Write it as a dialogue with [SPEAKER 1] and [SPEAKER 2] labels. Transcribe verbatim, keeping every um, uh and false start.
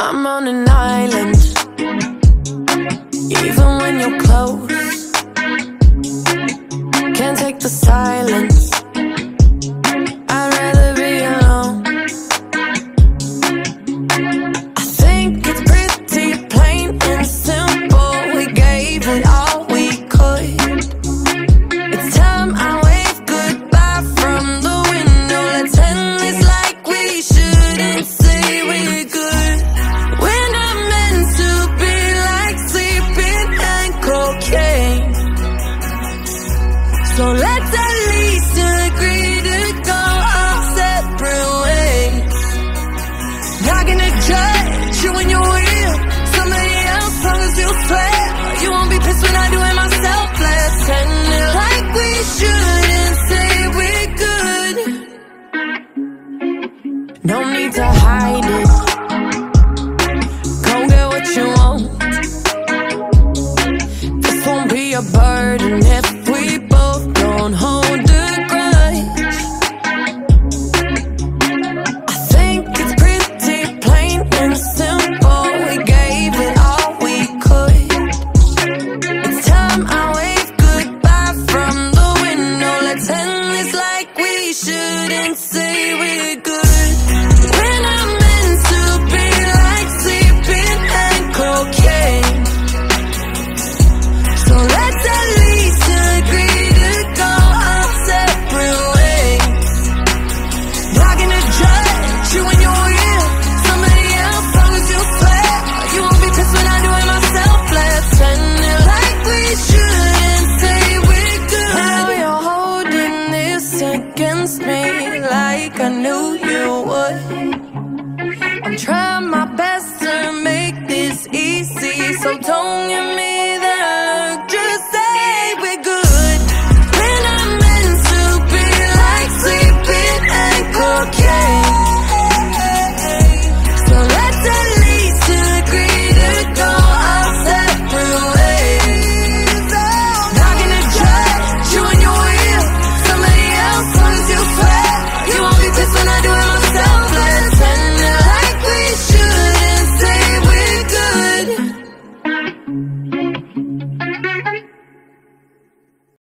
[SPEAKER 1] I'm on an island, even when you're close. Can't take the silence, I'd rather be alone. I think it's pretty plain and simple. We gave it all we could. It's time I wave goodbye from the window. Let's end this like we shouldn't say we're good. We're not meant to be like sleeping and cocaine. So let's at least agree to go our separate ways. Not gonna judge you when you're with somebody else, long as you swear you won't be pissed when I do it myself. Let's end it like we shouldn't say we're good. No need to hide it, go get what you want. This won't be a burden if we both don't hold a grudge. I think it's pretty plain and simple. We gave it all we could. It's time I wave goodbye from the window. Let's end this like we shouldn't say we're good. We're not meant to be like sleeping and cocaine. So let's at least agree to go our separate ways. Not gonna judge you when you're with somebody else, long as you swear you won't be pissed when I do it myself. Let's end it like we shouldn't say we're good. Now you're holding this against me like I knew you would. I'm trying my best to make this easy